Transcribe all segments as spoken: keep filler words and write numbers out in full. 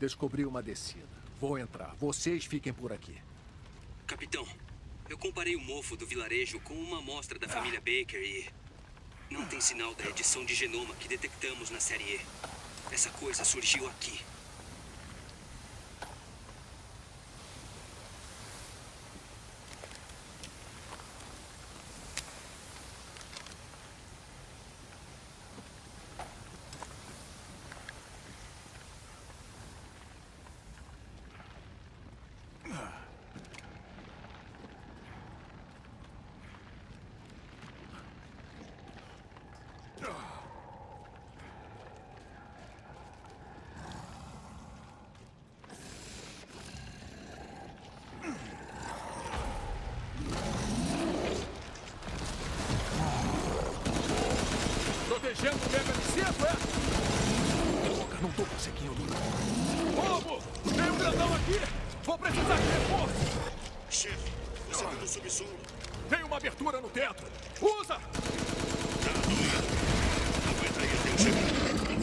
Descobri uma descida. Vou entrar. Vocês fiquem por aqui. Capitão, eu comparei o mofo do vilarejo com uma amostra da família Baker e... não tem sinal da edição de genoma que detectamos na série E. Essa coisa surgiu aqui. Protegendo o Mega Nicento, é? Droga, não tô conseguindo. Lobo! Tem um grandão aqui! Vou precisar de reforço! Chefe, o segundo subsolo. Tem uma abertura no teto! Usa! Tá doendo. Aguenta aí até eu chegar.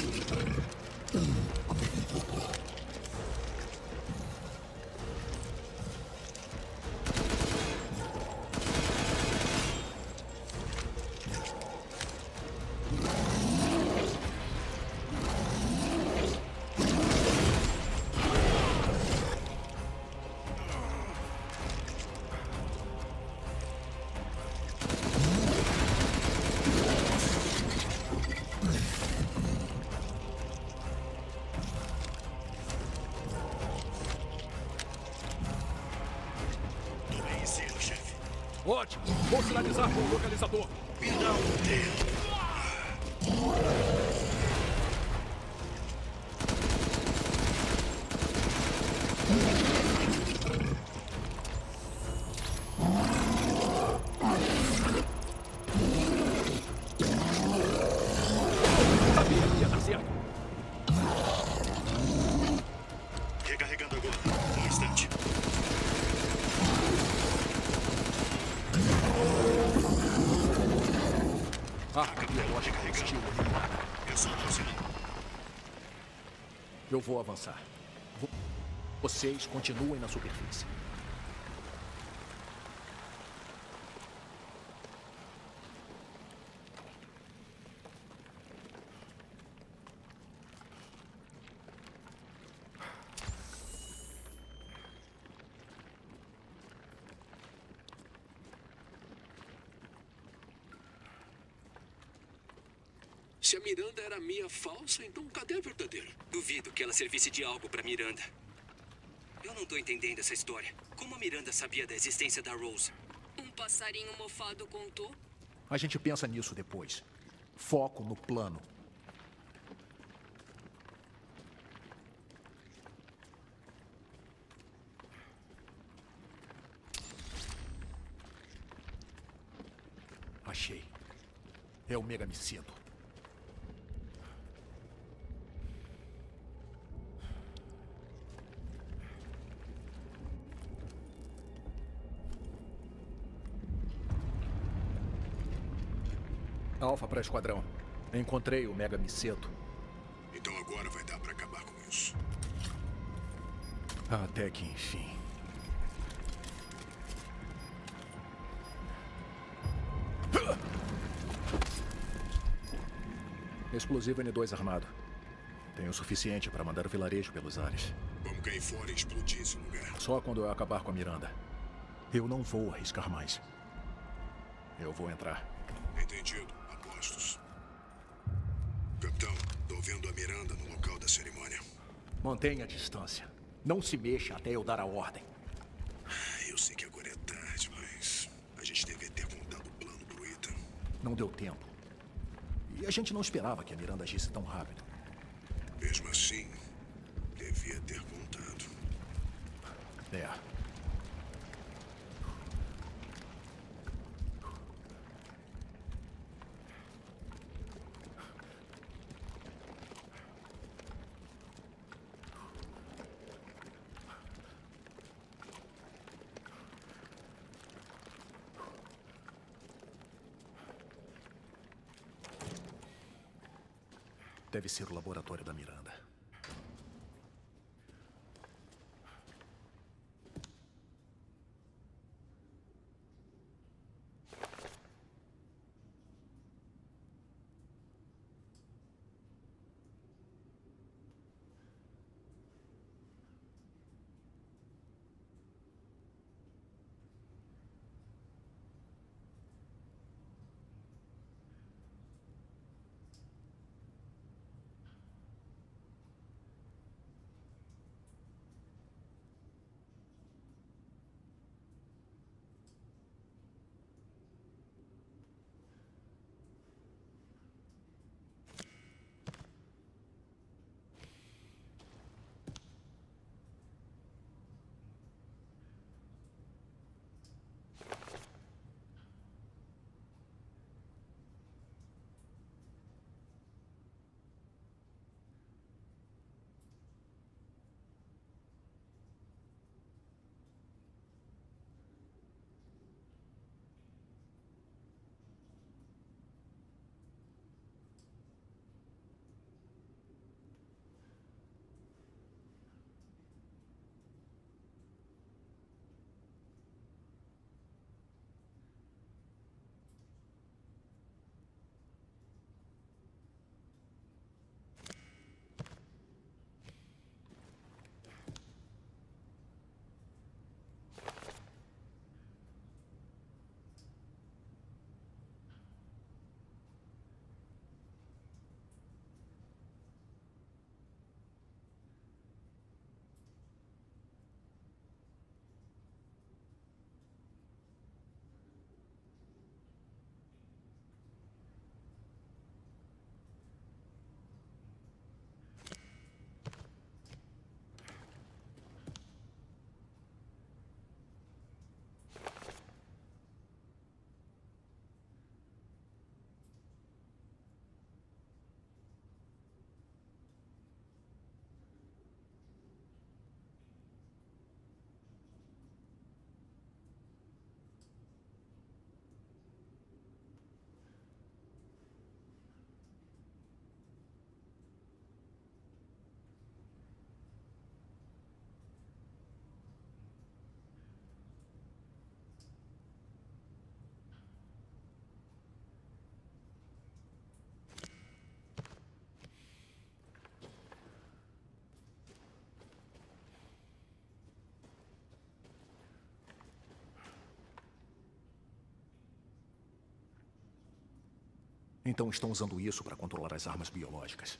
Ótimo! Vou sinalizar com o localizador. Me dá um dedo. Sabia que ia dar certo. Recarregando agora. Um instante. Arma biológica hostil eliminada. É só dar o sinal. Eu vou avançar. Vo- Vocês continuem na superfície. Se a Miranda era a Mia falsa, então cadê a verdadeira? Duvido que ela servisse de algo pra Miranda. Eu não tô entendendo essa história. Como a Miranda sabia da existência da Rose? Um passarinho mofado contou. A gente pensa nisso depois. Foco no plano. Achei. É o Mega Nicento. Alfa para esquadrão. Encontrei o Mega Nicento. Então agora vai dar pra acabar com isso. Até que enfim. Explosivo N dois armado. Tem o suficiente para mandar o vilarejo pelos ares. Vamos cair fora e explodir esse lugar. Só quando eu acabar com a Miranda. Eu não vou arriscar mais. Eu vou entrar. Entendido. Apostos. Capitão, tô vendo a Miranda no local da cerimônia. Mantenha a distância. Não se mexa até eu dar a ordem. Eu sei que agora é tarde, mas a gente devia ter contado o plano pro Ethan. Não deu tempo. E a gente não esperava que a Miranda agisse tão rápido. Mesmo assim, devia ter contado. É. Deve ser o laboratório da Miranda. Então estão usando isso para controlar as armas biológicas.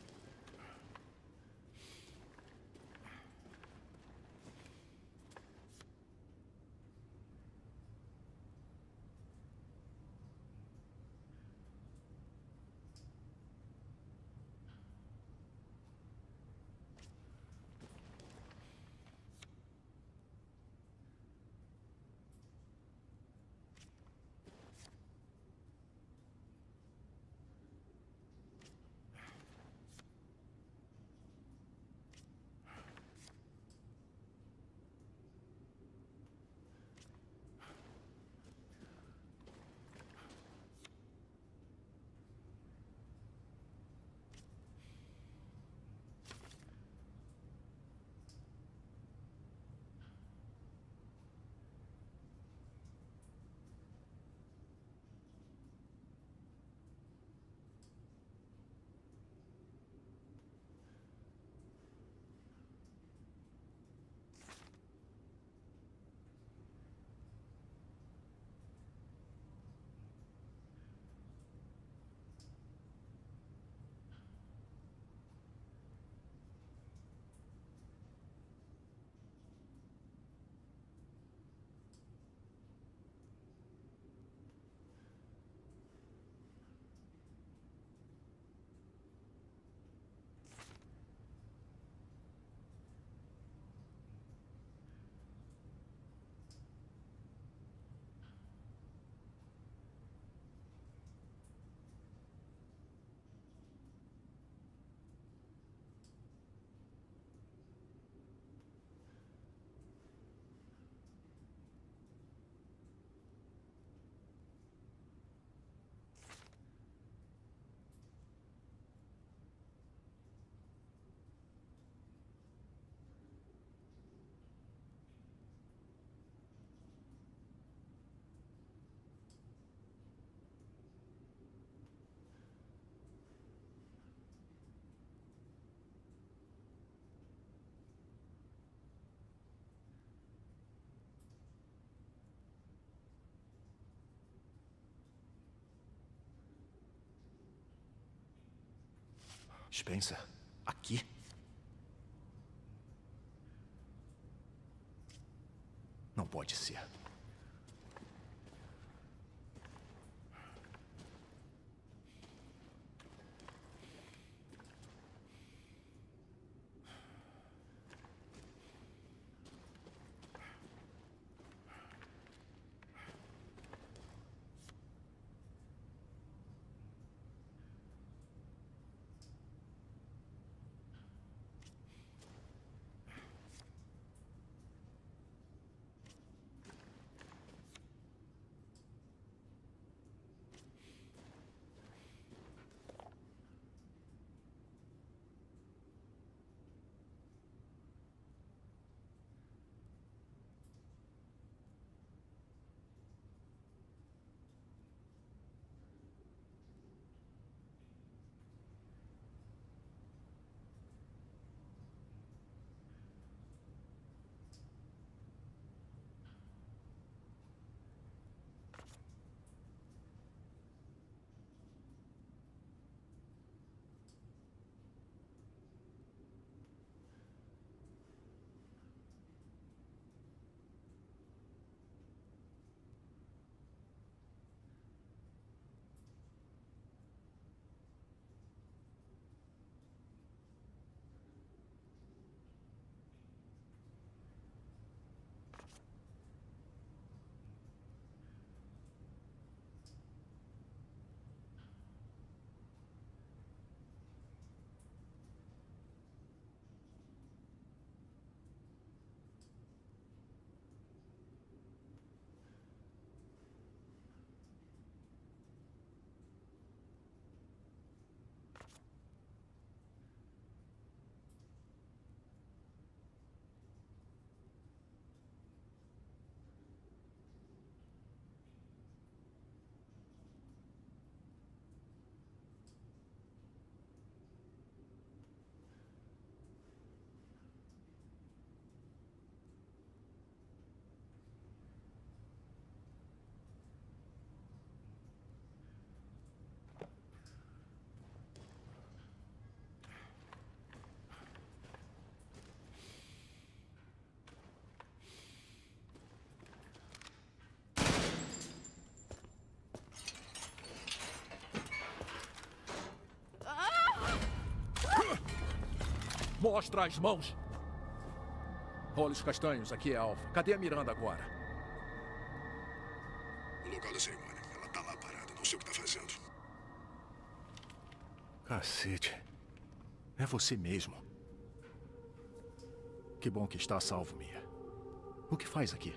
Spencer, aqui? Não pode ser. Mostra as mãos! Olhos castanhos, aqui é Alpha. Cadê a Miranda agora? No local da cerimônia. Ela tá lá parada. Não sei o que tá fazendo. Cacete. É você mesmo. Que bom que está a salvo, Mia. O que faz aqui?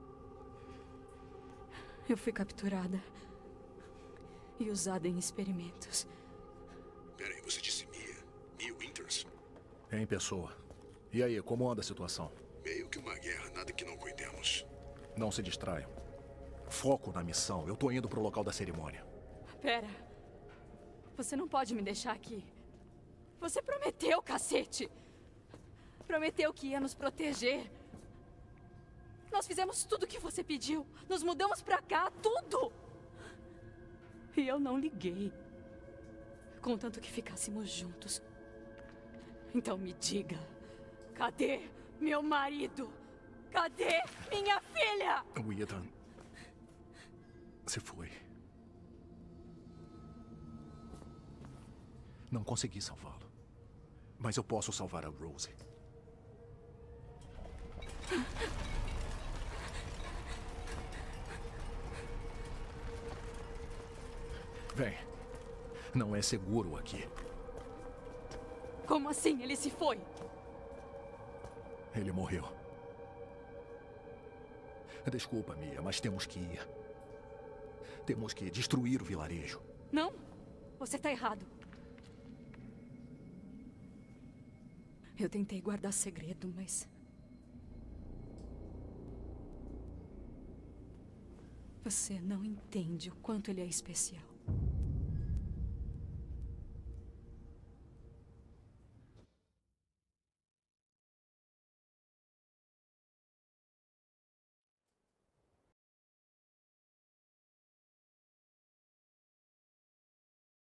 Eu fui capturada e usada em experimentos. Peraí, você disse Mia? Mia Winters? Em pessoa. E aí, como anda a situação? Meio que uma guerra, nada que não cuidemos. Não se distraiam. Foco na missão. Eu tô indo pro local da cerimônia. Pera. Você não pode me deixar aqui. Você prometeu, cacete! Prometeu que ia nos proteger. Nós fizemos tudo o que você pediu. Nos mudamos pra cá, tudo! E eu não liguei. Contanto que ficássemos juntos. Então me diga, cadê meu marido? Cadê minha filha? O Ethan se foi. Não consegui salvá-lo. Mas eu posso salvar a Rose. Vem. Não é seguro aqui. Como assim? Ele se foi? Ele morreu. Desculpa, Mia, mas temos que ir. Temos que destruir o vilarejo. Não. Você está errado. Eu tentei guardar segredo, mas... Você não entende o quanto ele é especial.